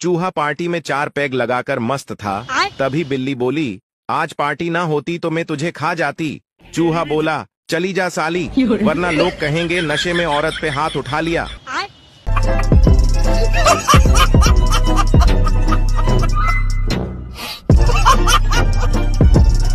चूहा पार्टी में 4 पैग लगाकर मस्त था। तभी बिल्ली बोली, आज पार्टी ना होती तो मैं तुझे खा जाती। चूहा बोला, चली जा साली, वरना लोग कहेंगे नशे में औरत पे हाथ उठा लिया।